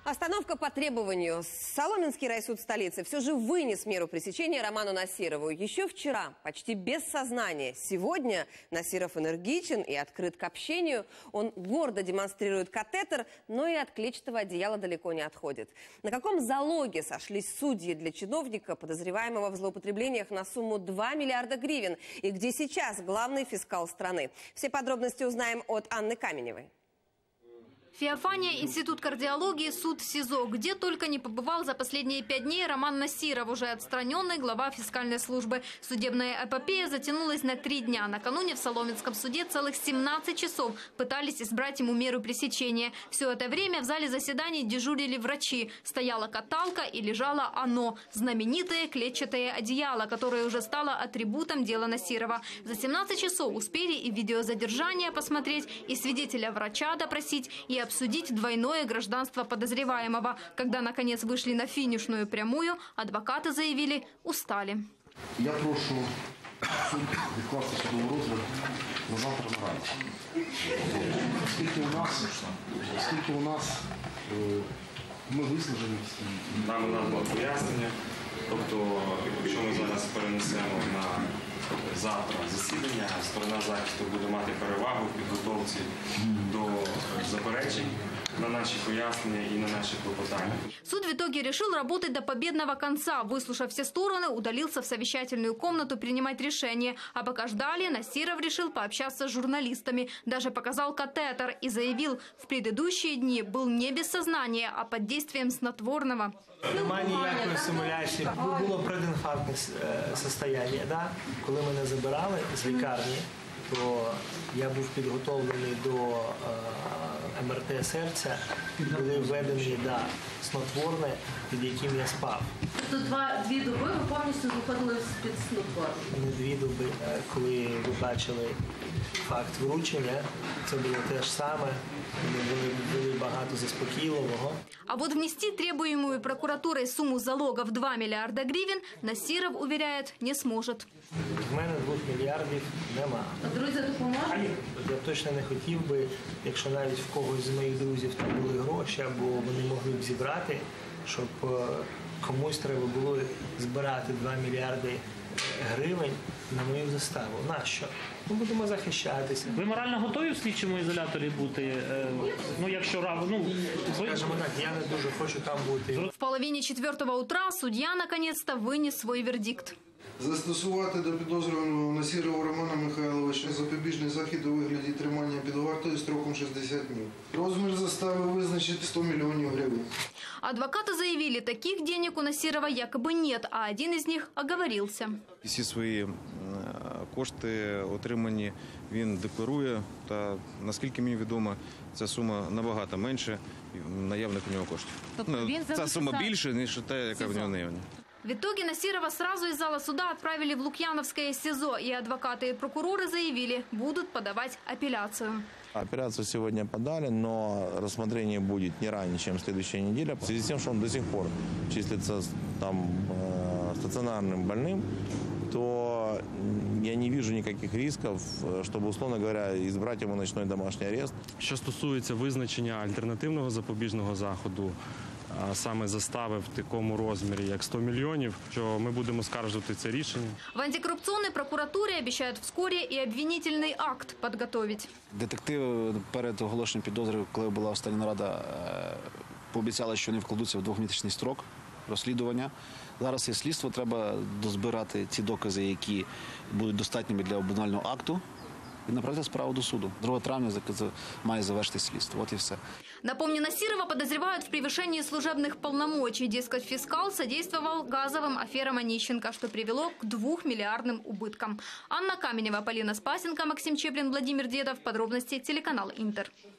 Остановка по требованию. Соломенский райсуд столицы все же вынес меру пресечения Роману Насирову. Еще вчера, почти без сознания. Сегодня Насиров энергичен и открыт к общению. Он гордо демонстрирует катетер, но и от клетчатого одеяла далеко не отходит. На каком залоге сошлись судьи для чиновника, подозреваемого в злоупотреблениях на сумму 2 миллиарда гривен? И где сейчас главный фискал страны? Все подробности узнаем от Анны Каменевой. Феофания, Институт кардиологии, суд СИЗО. Где только не побывал за последние 5 дней Роман Насиров, уже отстраненный глава фискальной службы. Судебная эпопея затянулась на 3 дня. Накануне в Соломенском суде целых 17 часов пытались избрать ему меру пресечения. Все это время в зале заседаний дежурили врачи. Стояла каталка и лежало оно – знаменитое клетчатое одеяло, которое уже стало атрибутом дела Насирова. За 17 часов успели и видеозадержание посмотреть, и свидетеля врача допросить, и обсудить двойное гражданство подозреваемого. Когда, наконец, вышли на финишную прямую, адвокаты заявили – устали. Я прошу суд відкласти судовий розгляд на завтра на ранці. Оскільки у нас ми вислужені всі. Нам надо пояснення. Тобто, якщо ми зараз перенесемо на завтра засідання, сторона захисту буде мати перевагу в підготовці до заперечень на наши пояснения и на наши клопотания. Суд в итоге решил работать до победного конца. Выслушав все стороны, удалился в совещательную комнату принимать решение. А пока ждали, Насиров решил пообщаться с журналистами. Даже показал катетер и заявил, в предыдущие дни был не без сознания, а под действием снотворного. Немає ніякої симуляції. Було предінфарктне состояние. Да? Коли мене забирали з лікарні, то я був підготовлений до МРТ серця, були введені снотворне, під яким я спав. Тобто 2 доби ви повністю виходили з-під снотворного? Не 2 доби. Коли ви бачили факт вручення, це було те ж саме. Было багато заспокійливого. А вот внести требуемую прокуратурой сумму залога в 2 миллиарда гривен Насиров, уверяет, не сможет. В мене 2 мільярдів нема. А друзі допоможуть? Я точно не хотів би, якщо навіть в когось з моїх друзів там були гроші, або вони могли б зібрати, щоб комусь треба було збирати 2 мільярди гривень на мою заставу. Нащо? Ми будемо захищатися. Ви морально готові в слідчому ізоляторі бути? Скажімо так, я не дуже хочу там бути. В половине 4 утра судья наконец-то вынес свой вердикт. Застосувати до підозрюваного Насирова Романа Михайловича запобіжний захід у вигляді тримання під вартою строком 60 днів. Розмір застави визначить 100 мільйонів гривень. Адвокаты заявили, таких денег у Насирова якобы нет, а один из них оговорился. Всі свої кошти отримані він декларує, та наскільки мені відомо, ця сума набагато менше наявних у нього коштів. Ця сума більше, ніж та, яка в нього наявна. В итоге Насирова сразу из зала суда отправили в Лукьяновское СИЗО, и адвокаты и прокуроры заявили, будут подавать апелляцию. Апелляцию сегодня подали, но рассмотрение будет не ранее, чем следующая неделя. В связи с тем, что он до сих пор числится там стационарным больным, то я не вижу никаких рисков, чтобы, условно говоря, избрать ему ночной домашний арест. Що стосується визначення альтернативного запобіжного заходу, а саме застави в такому розмірі, як 100 мільйонів, що ми будемо скаржувати це рішення. В антикоррупционной прокуратуре обещают вскоре и обвинительный акт подготовить. Детективи перед оголошенням підозри, коли була остання нарада, пообіцяли, що вони вкладуться в 2-місячний строк розслідування. Зараз є слідство, треба дозбирати ці докази, які будуть достатніми для обвинувального акту, и направить справу до суду. 2 травня має завершити слідство. Вот и все. Напомню, Насирова подозревают в превышении служебных полномочий. Дескать, фискал содействовал газовым аферам Онищенко, что привело к 2 миллиардным убыткам. Анна Каменева, Полина Спасенко, Максим Чеплин, Владимир Дедов. Подробности телеканал Интер.